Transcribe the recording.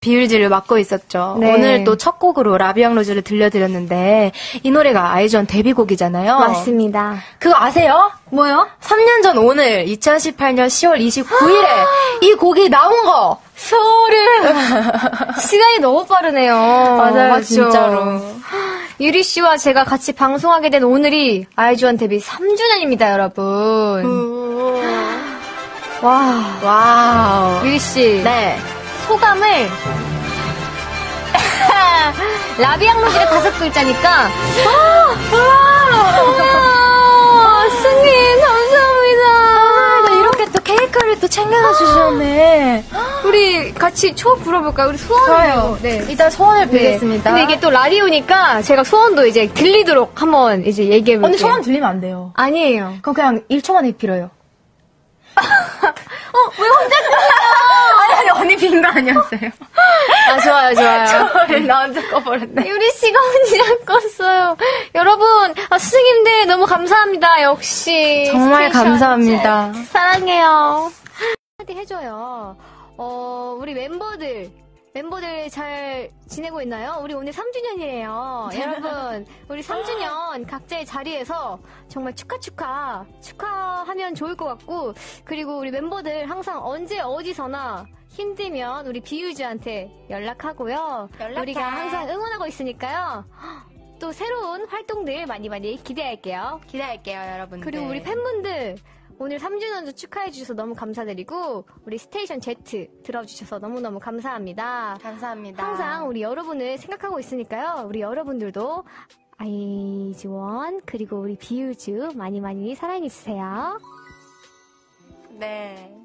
비율즈를 맡고 있었죠. 네. 오늘 또 첫 곡으로 라비앙 로즈를 들려드렸는데 이 노래가 아이즈원 데뷔곡이잖아요. 맞습니다. 그거 아세요? 뭐요? 3년 전 오늘 2018년 10월 29일에 이 곡이 나온 거! 소름! 시간이 너무 빠르네요. 맞아요, 맞죠? 진짜로. 유리 씨와 제가 같이 방송하게 된 오늘이 아이즈원 데뷔 3주년입니다, 여러분. 와. 와우. 유리 씨. 네. 소감을 라비앙 로즈가 5글자니까 승님 감사합니다. 이렇게 또 케이크를 또 챙겨다 주셨네. 우리 같이 초 불어볼까요? 우리 소원을 좋아요. 네. 일단 소원을 네. 빌겠습니다. 근데 이게 또 라디오니까 제가 소원도 이제 들리도록 한번 이제 얘기해볼게요. 언니 소원 들리면 안 돼요. 아니에요. 그럼 그냥 1초 만에 빌어요. 왜 혼자 아니, 언니 빈 거 아니었어요. 아, 좋아요, 좋아요. 저를 나 혼자 꺼버렸네. 유리 씨가 혼자 껐어요. 여러분, 스승님들 너무 감사합니다. 역시. 정말 스테이션 감사합니다. 사랑해요. 한마디 해줘요. 우리 멤버들 잘 지내고 있나요? 우리 오늘 3주년이래요. 여러분, 우리 3주년 각자의 자리에서 정말 축하하면 좋을 것 같고, 그리고 우리 멤버들 항상 언제 어디서나 힘들면 우리 비유즈한테 연락하고요. 우리가 항상 응원하고 있으니까요. 또 새로운 활동들 많이 기대할게요. 여러분들. 그리고 우리 팬분들 오늘 3주년도 축하해주셔서 너무 감사드리고 우리 스테이션 Z 들어주셔서 너무너무 감사합니다. 감사합니다. 항상 우리 여러분을 생각하고 있으니까요. 우리 여러분들도 아이즈원 그리고 우리 비유즈 많이 사랑해주세요. 네.